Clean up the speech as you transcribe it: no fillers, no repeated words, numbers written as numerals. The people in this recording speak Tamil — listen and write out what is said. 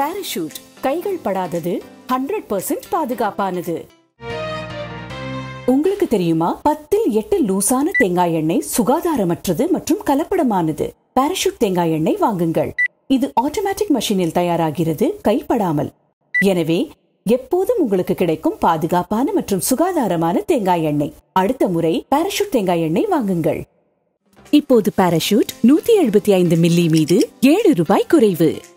பாராசூட் கைகள் படாதது, 100% பாதுகாப்பானது. உங்களுக்கு தெரியுமா, 10 இல் 8 லூசான தேங்காய் எண்ணெய் சுகாதாரமற்றது மற்றும் கலப்படமானது. பாராசூட் தேங்காய் எண்ணெய் வாங்குங்கள். இது ஆட்டோமேட்டிக் மெஷினில் தயாராகிறது, கைப்படாமல். எனவே எப்போதும் உங்களுக்கு கிடைக்கும் பாதுகாப்பான மற்றும் சுகாதாரமான தேங்காய் எண்ணெய். அடுத்த முறை பாராசூட் தேங்காய் எண்ணெய் வாங்குங்கள். இப்போது பாராசூட் 175 மில்லி மீது 7 ரூபாய் குறைவு.